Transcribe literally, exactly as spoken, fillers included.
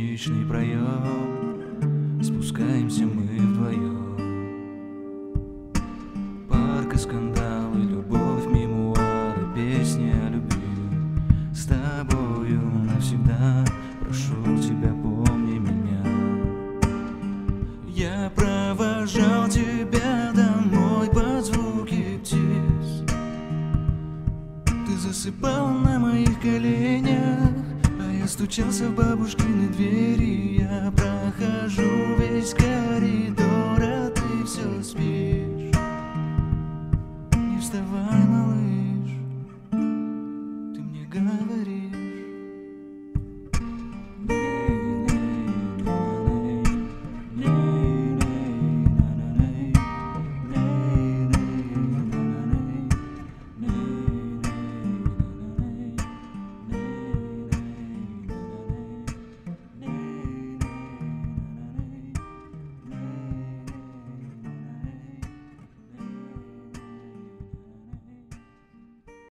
лестничный проем спускаемся мы вдвоем. Парк и скандалы, любовь, мемуары, песни о любви. С тобою навсегда, прошу тебя, помни меня. Я провожал тебя домой под звуки птиц. Ты засыпала на моих коленях, а я стучался в бабушкины двери. Я прохожу весь коридор, а ты все спишь. Не вставай, малыш, ты мне говоришь.